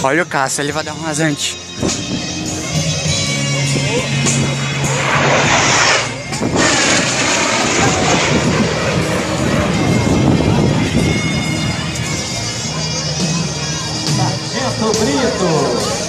Olha o Cássio, ele vai dar um rasante. Sargento Brito.